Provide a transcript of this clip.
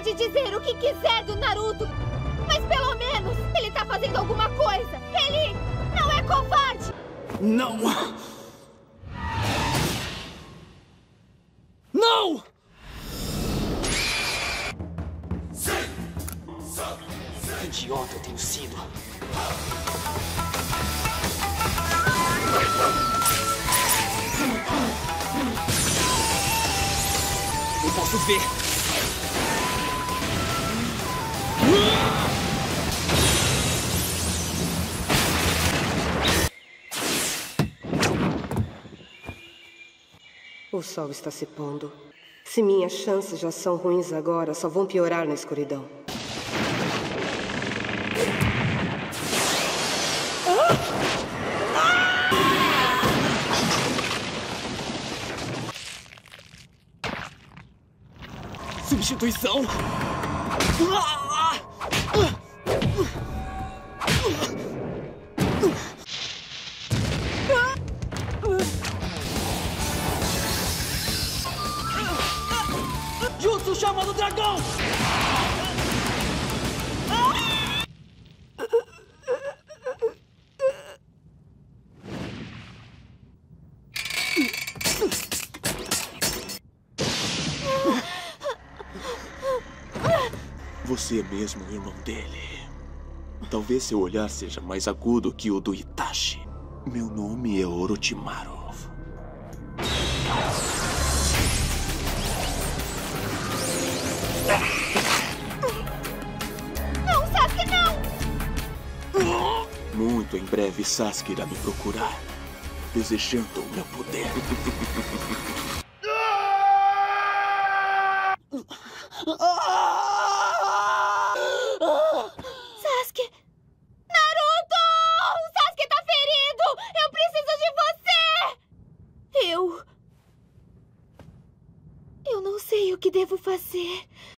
pode dizer o que quiser do Naruto, mas pelo menos ele tá fazendo alguma coisa. Ele não é covarde. Não! Não! Que idiota eu tenho sido. Eu posso ver. O sol está se pondo. Se minhas chances já são ruins agora, só vão piorar na escuridão. Substituição! Jutsu chama do dragão! Você é mesmo o irmão dele. Talvez seu olhar seja mais agudo que o do Itachi. Meu nome é Orochimaru. Não, Sasuke, não! Muito em breve Sasuke irá me procurar, desejando o meu poder. Sasuke! Naruto! O Sasuke tá ferido! Eu preciso de você! Eu não sei o que devo fazer.